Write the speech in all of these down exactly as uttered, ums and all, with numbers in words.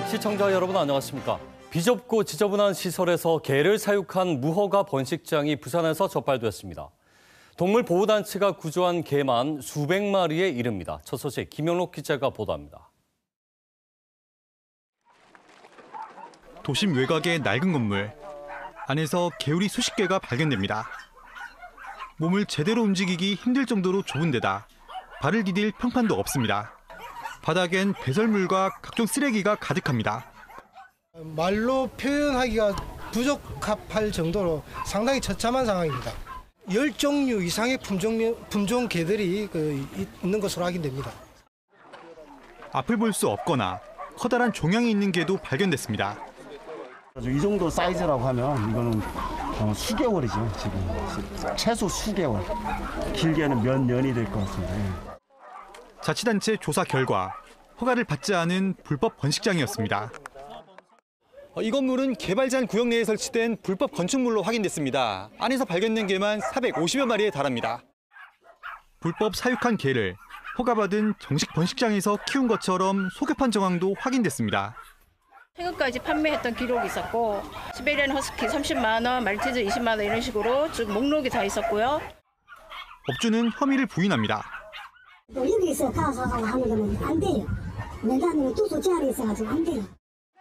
시청자 여러분 안녕하십니까. 비좁고 지저분한 시설에서 개를 사육한 무허가 번식장이 부산에서 적발됐습니다. 동물보호단체가 구조한 개만 수백 마리에 이릅니다. 첫 소식 김영록 기자가 보도합니다. 도심 외곽의 낡은 건물. 안에서 개울이 수십 개가 발견됩니다. 몸을 제대로 움직이기 힘들 정도로 좁은 데다 발을 디딜 평판도 없습니다. 바닥엔 배설물과 각종 쓰레기가 가득합니다. 말로 표현하기가 부적합할 정도로 상당히 처참한 상황입니다. 열 종류 이상의 품종, 품종 개들이 그, 있는 것으로 확인됩니다. 앞을 볼 수 없거나 커다란 종양이 있는 개도 발견됐습니다. 이 정도 사이즈라고 하면 이거는 어, 수개월이죠. 지금 최소 수개월, 길게는 몇 년이 될 것 같습니다. 자치단체 조사 결과 허가를 받지 않은 불법 번식장이었습니다. 이 건물은 개발제한 구역 내에 설치된 불법 건축물로 확인됐습니다. 안에서 발견된 개만 사백오십여 마리에 달합니다. 불법 사육한 개를 허가받은 정식 번식장에서 키운 것처럼 소개판 정황도 확인됐습니다. 최근까지 판매했던 기록이 있었고 시베리안 허스키 삼십만 원, 말티즈 이십만 원 이런 식으로 쭉 목록이 다 있었고요. 업주는 혐의를 부인합니다. 여기서 가서 하는 거는 안 돼요. 왜냐하면 투소 제한이 있어가지고 안 돼요.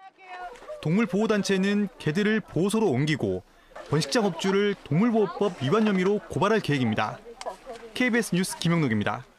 동물보호단체는 개들을 보호소로 옮기고 번식장 업주를 동물보호법 위반 혐의로 고발할 계획입니다. 케이비에스 뉴스 김영록입니다.